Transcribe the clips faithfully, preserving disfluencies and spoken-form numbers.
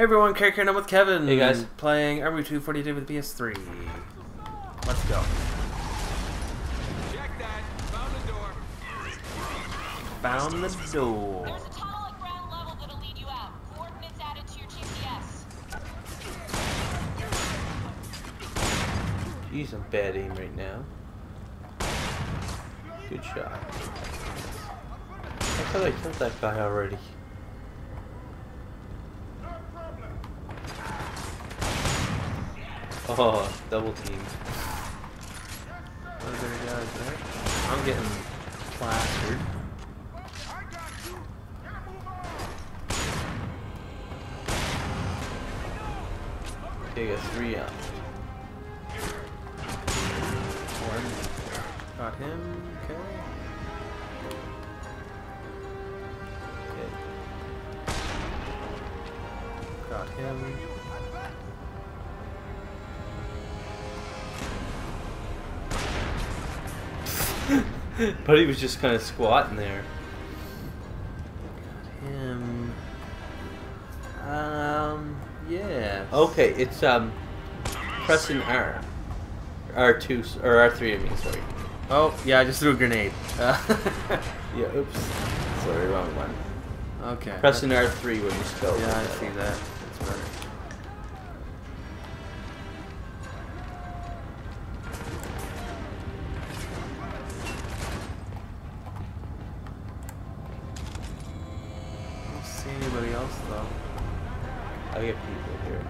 Hey everyone, Carrie Karen, I'm with Kevin. Hey guys. Playing R B two forty-two with the P S three. Let's go. Check that. Found the door. Found the door. There's a tunnel at ground level that'll lead you out. Coordinates added to your G P S. Jeez, I'm bad aim right now. Good shot. I thought I killed that guy already. Oh, double team. What are there guys there? I'm getting plastered. Okay, I got three out. One. Got him. Okay. Okay. Got him. But he was just kind of squatting there. Got him. Um. Yeah. Okay, it's um, pressing R, R two or R three. I mean, sorry. Oh, yeah, I just threw a grenade. Uh, Yeah. Oops. Sorry, wrong one. okay. Pressing R three when you spell. Yeah, I see that. That's better. I don't see anybody else though. I get people here.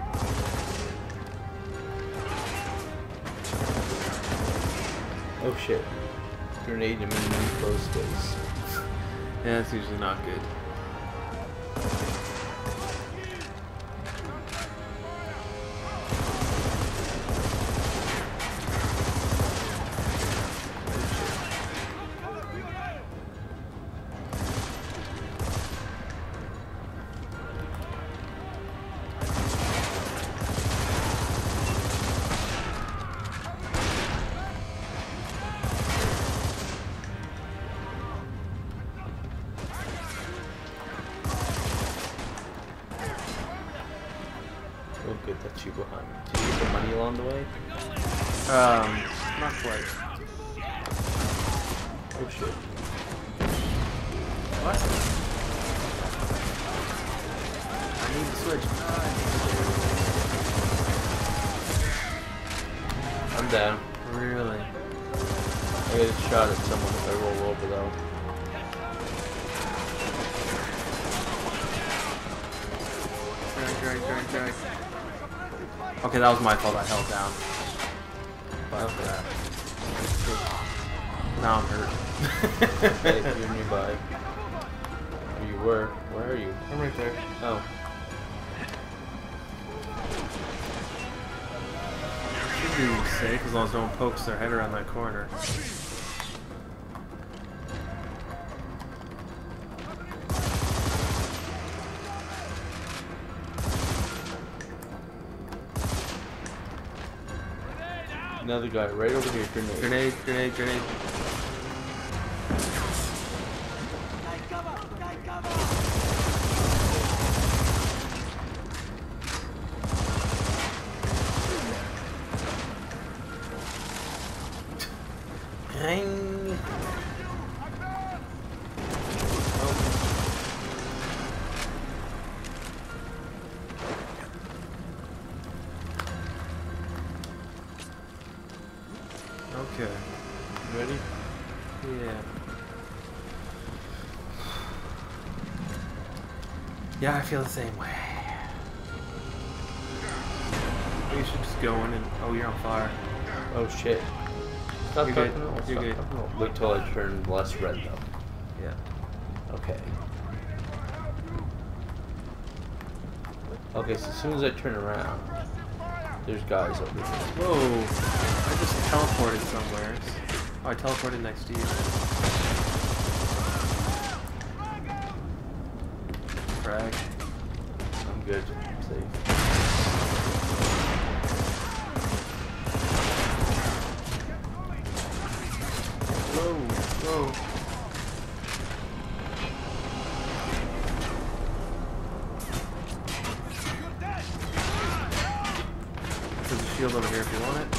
Oh shit. Grenade him in the close space. Yeah, that's usually not good. Oh good, that's you behind me. Did you get the money along the way? Um, not quite. Oh shit. What? I need to switch. I'm down. Really? I get a shot at someone if I roll over though. Drag, drag, drag, drag. Okay, that was my fault. I held down. But for that. Now I'm hurt. Hey, you're nearby. Or you were. Where are you? I'm right there. Oh. Should be safe as long as no one pokes their head around that corner. Another guy right over here. Grenade. Grenade, grenade, grenade. Hang. Okay. You ready? Yeah. Yeah, I feel the same way. We should just go in and... Oh, you're on fire. Oh shit. Stop You're talking. good. No, You're stop good. talking. No. Wait till I turn less red though. Yeah. Okay. Okay, so as soon as I turn around, there's guys over here. Whoa. I just teleported somewhere. Oh, I teleported next to you. Frag. I'm good. I'm safe. Whoa. Whoa. shield over here if you want it.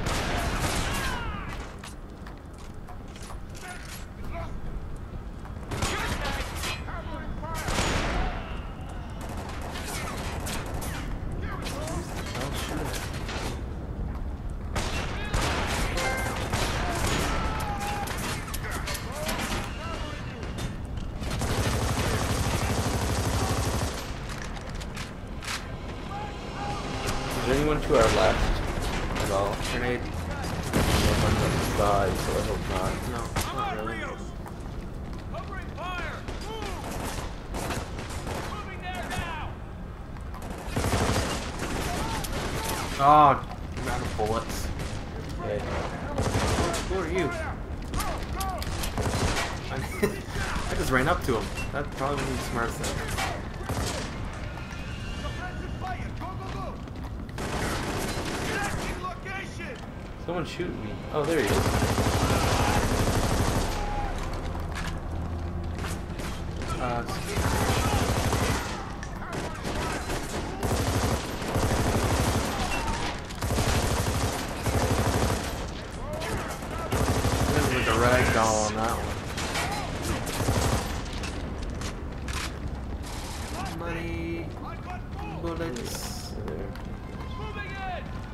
Is there anyone to our left at all? Grenade. I'm on the side, so I hope not. No, not really. Covering fire! Move! Moving there now! Oh, I'm out of bullets. Okay. Who are you? I, I just ran up to him. That probably wasn't the smartest thing. Someone's shooting me. Oh, there he is. Uh, There's like a rag doll on that one. Money, bullets. There. Moving in!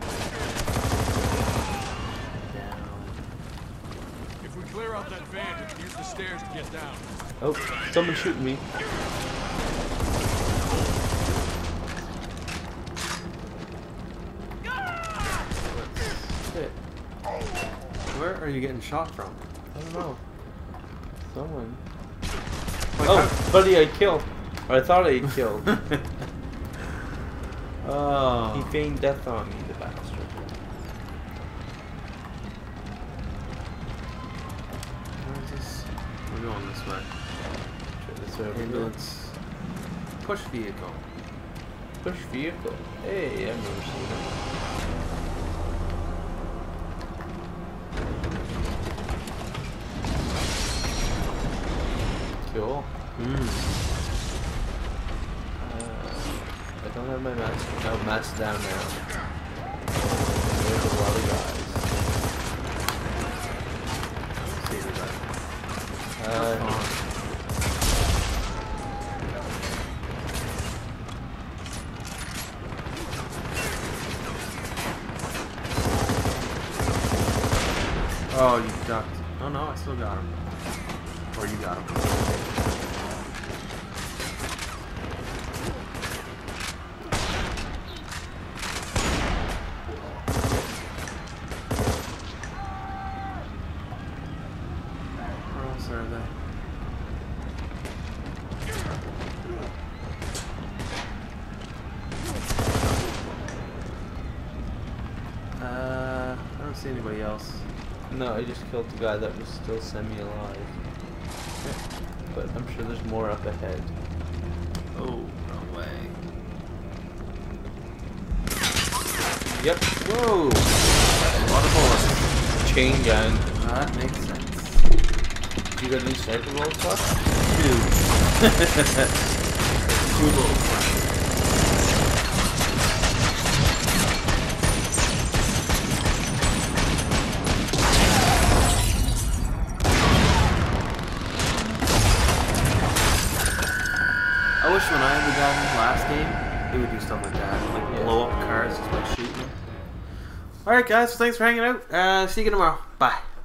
Down. If we clear out that van, we can use the stairs to get down. Oh, someone's shooting me. Shit. Where are you getting shot from? I don't know. Someone. Like, Oh, buddy, I killed. Or I thought I killed. Oh. He feigned death on me, the bastard. Where's this? We're going this way. Try this way over here. Ambulance. Push vehicle. Push vehicle. Hey, I've never seen that. Cool. Hmm. Uh, I don't have my mask. No, mask down now. There's a lot of See anybody. guys. Uh, Oh, you ducked. Oh no, I still got him. Or you got him. Where else are they? Uh, I don't see anybody else. no, I just killed the guy that was still semi-alive. But I'm sure there's more up ahead. Oh, no way. Yep. Whoa! A lot of bullets. Chain gun. That makes sense. You got any sniper bullets left? Two. Two bullets. I wish when I had the gun last game, it would do stuff like that. Like Yeah. blow up cars just by shooting them. Alright guys, thanks for hanging out. Uh, see you tomorrow. Bye.